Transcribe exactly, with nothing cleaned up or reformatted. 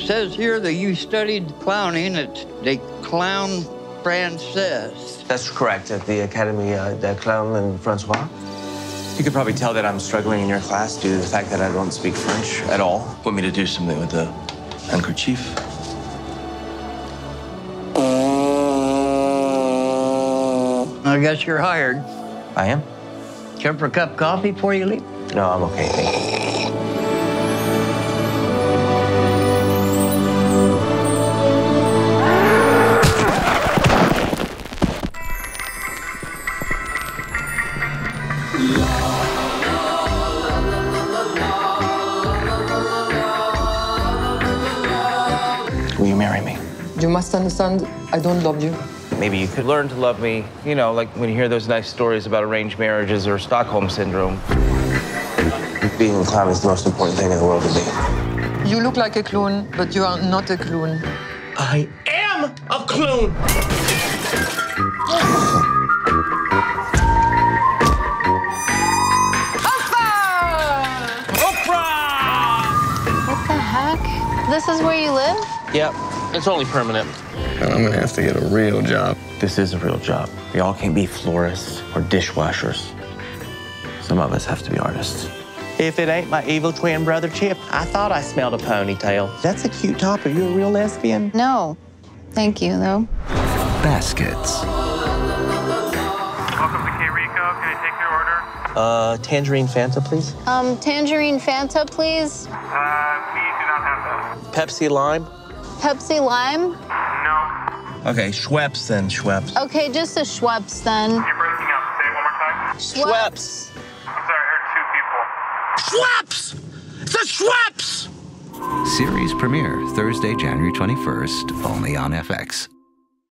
says here that you studied clowning at the Clown Français. That's correct, at the Academy uh, de Clown and Francois. You could probably tell that I'm struggling in your class due to the fact that I don't speak French at all. Want me to do something with the handkerchief? I guess you're hired. I am? Care for a cup of coffee before you leave? No, I'm okay, thank you. Will you marry me? You must understand, I don't love you. Maybe you could learn to love me, you know, like when you hear those nice stories about arranged marriages or Stockholm Syndrome. Being a clown is the most important thing in the world to me. You look like a clown, but you are not a clown. I am a clown! What the heck? This is where you live? Yep, it's only permanent. I'm gonna have to get a real job. This is a real job. We all can't be florists or dishwashers. Some of us have to be artists. If it ain't my evil twin brother Chip, I thought I smelled a ponytail. That's a cute top. Are you a real lesbian? No. Thank you, though. Baskets. Welcome to K Rico. Can I take your order? Uh, tangerine Fanta, please. Um, tangerine Fanta, please. Uh, we do not have that. Pepsi Lime. Pepsi Lime? No. Okay, Schweppes then, Schweppes. Okay, just a Schweppes then. You're breaking up. Say it one more time. Schweppes. I'm sorry, I heard two people. Schweppes! The Schweppes! Series premiere Thursday, January twenty-first, only on F X.